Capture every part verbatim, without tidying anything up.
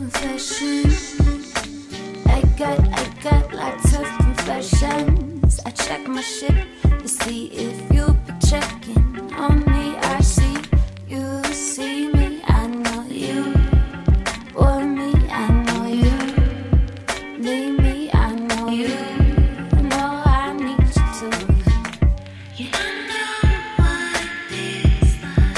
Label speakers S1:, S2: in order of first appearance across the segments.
S1: confession. I got, I got lots of confessions. I check my shit to see if you be checking on me. I see you, see me. I know you want me. I know you need me. I know you know I need you too. You don't know what it feels like.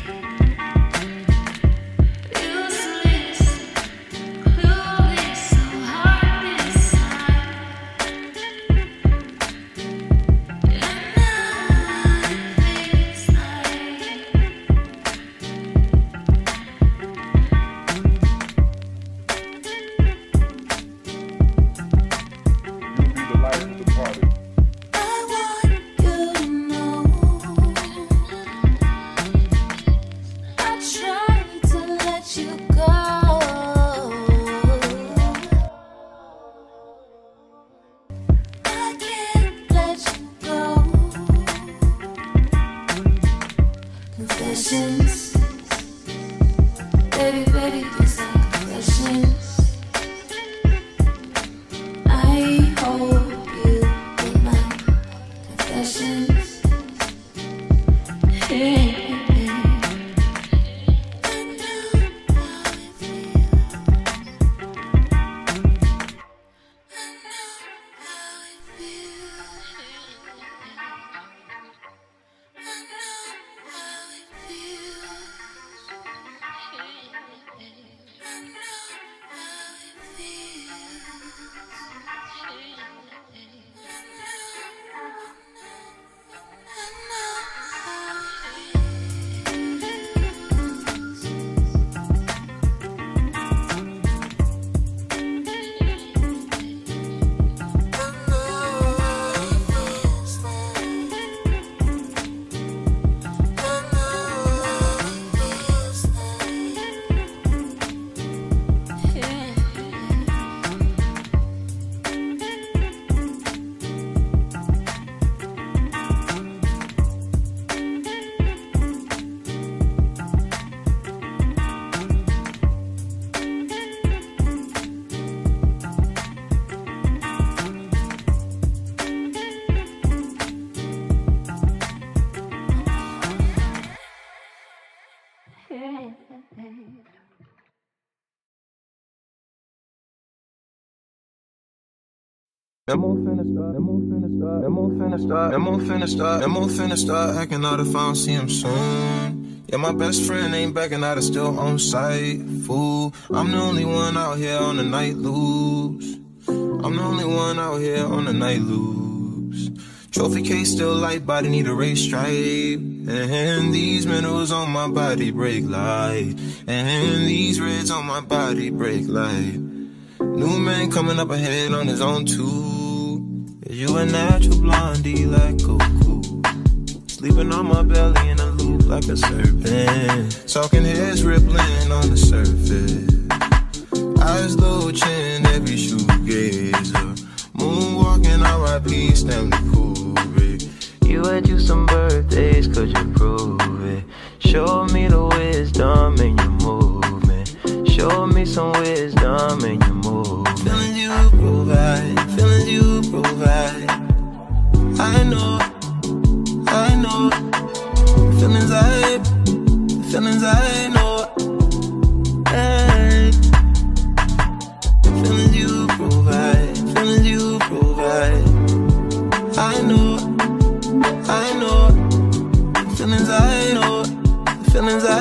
S1: Useless, clueless, so hard inside. You don't know what it feels like.
S2: You'll be the life of the party.
S1: I want you to know I tried to let you go. I can't let you go. Confessions, baby, baby, these are confessions. I hope you get my confessions. I know how it feels. I know how it feels. I know how it feels. I know how it
S3: Them all finna start, them all finna start, them all finna start, them all finna start, them all finna start acting out if I don't see him soon. Yeah, my best friend ain't backing out, it's still on site. Fool, I'm the only one out here on the night loose. I'm the only one out here on the night loose. Trophy case still light, body need a race stripe. And these minerals on my body break light. And these reds on my body break light. New man coming up ahead on his own too. You a natural blondie like Coco. Sleeping on my belly in a loop like a serpent. Talking heads rippling on the surface. Eyes low, chin, every shoegazer. Moonwalking, R I P, Stanley Kubrick. You had you some birthdays, could you prove it? Show me the wisdom in your movement. Show me some wisdom in your movement. Feelings you provide, feelings you provide. I know, I know. Feelings I, feelings I know. Hey. Feelings you provide, feelings you provide. I know, I know. Feelings I know, feelings I.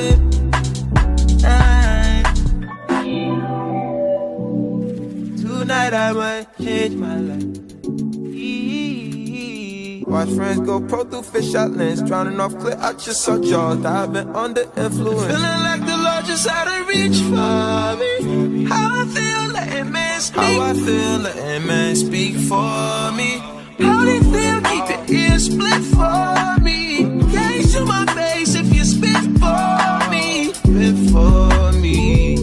S3: Tonight I might change my life. Watch friends go pro through fish out lens. Drowning off clear, I just saw jaws diving under influence. Feeling like the Lord just had to reach for me. How I feel letting man speak. How I feel letting man speak for me. How they feel keep the ear split for me. Gaze to my face if you spit for me. Spit for me.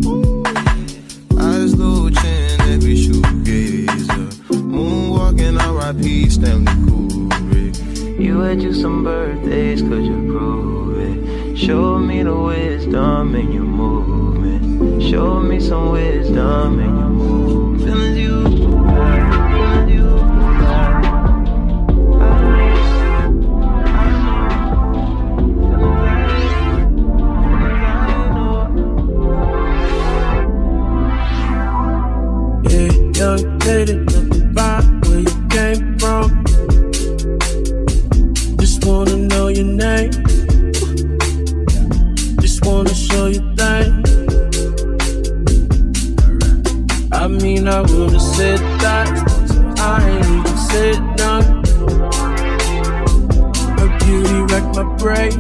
S3: Eyes low, chin, every shoegazer. Moonwalking, R I P, Stanley Kubrick. You had you some birthdays, could you prove it? Show me the wisdom in your movement. show me some wisdom, make you move. Feeling you, feeling you.
S4: Young lady, looking back where you came from. Just wanna know your name. Just wanna show you things. I mean, I would've said that. I ain't even said none. Her beauty wrecked my brain.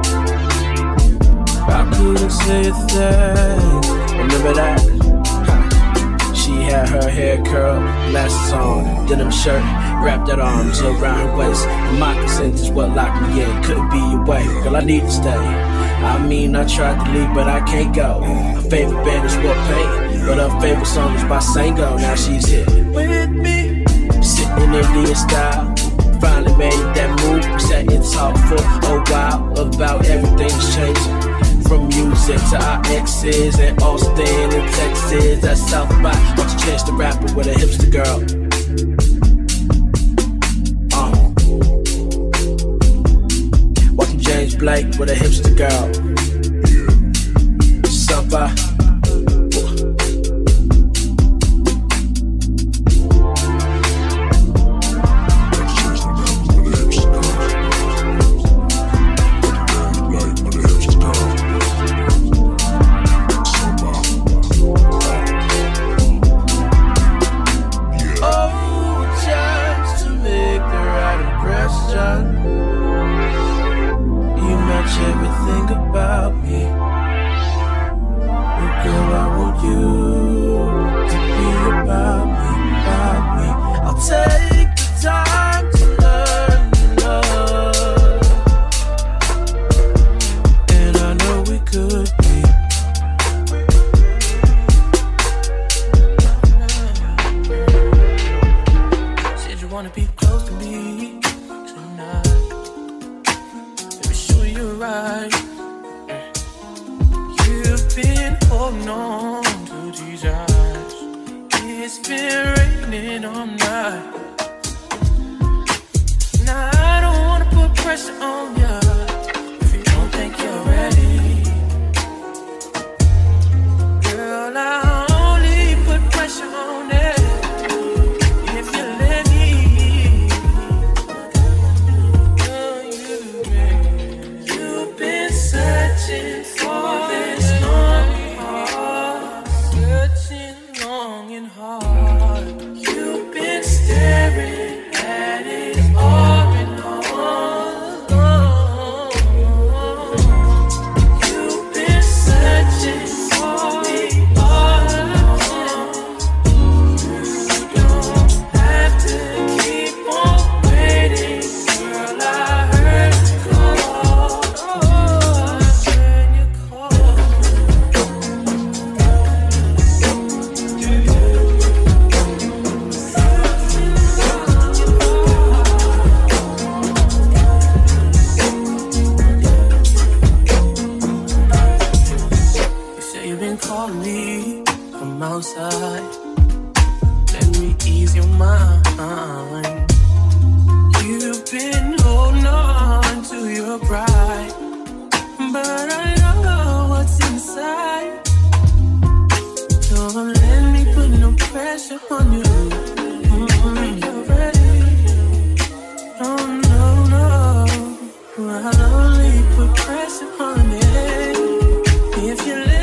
S4: I couldn't say a thing. Remember that? She had her hair curled, glasses on, denim shirt, wrapped her arms around her waist. And moccasins is what locked me in, couldn't be your way, girl, I need to stay. I mean, I tried to leave, but I can't go. Her favorite band is War Paint, but her favorite song is by Sango. Now she's here with me, sitting in Indian style. Finally made that move, we sat and talked for a while about everything that's changing. From music to our exes in Austin and Texas, at South by, watch a Chance the Rapper with a hipster girl. Uh. Watching James Blake with a hipster girl. South by. Everything about me, but girl, I want you to be about me, about me. I'll take the time to learn to love, and I know we could be. Said you wanna be close to me tonight. Right. You've been holding on to these eyes. It's been raining all night. Now I don't wanna put pressure on you if you don't think you're ready. Girl, I only put pressure on it if you let me. Searching for this long and hard, searching long and hard. You've been staring at it all and all along. You've been searching for me all along. You don't have to keep on waiting, girl. I heard you call. Calling me from outside. Let me ease your mind. You've been holding on to your pride, but I know what's inside. Don't let me put no pressure on you. Mm-hmm. You're ready. Oh no, no, I'll only put pressure on it if you let.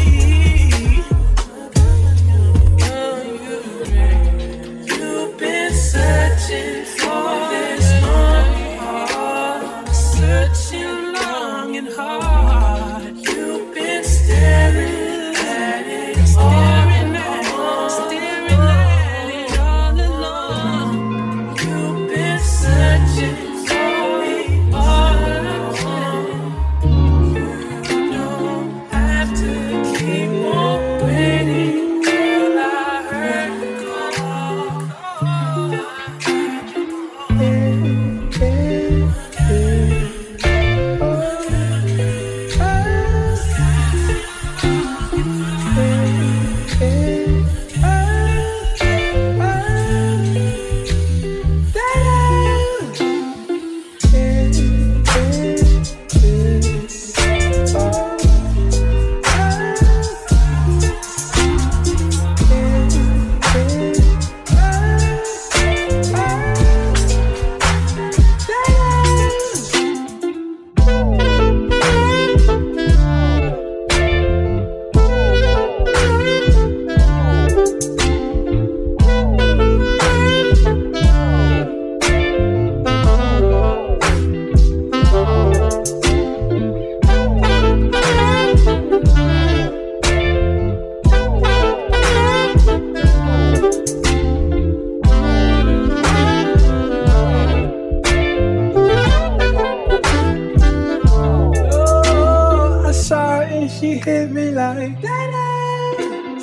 S4: Searching for this long and hard, searching long and hard. You've been staring at it, staring at it, staring at it all along. You've been searching for me all along. You don't have to keep on waiting, girl. I heard you call. Yeah.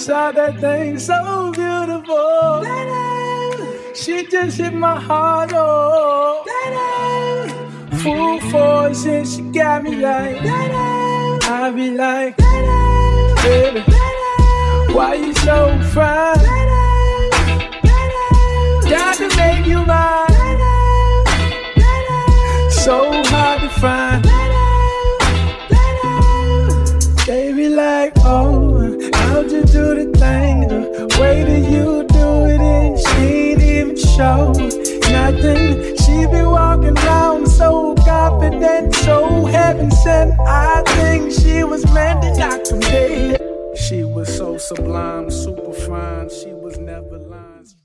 S4: saw that thing so beautiful. She just hit my heart, oh. Full force and she got me like, I be like, baby, why you so fine? Got to make you mine. So hard to find. Baby like, oh, how'd you do the thing? The way that you do it and she ain't even show nothing. She be walking around so confident, so heaven sent. I think she was meant to knock them dead. She was so sublime, super fine. She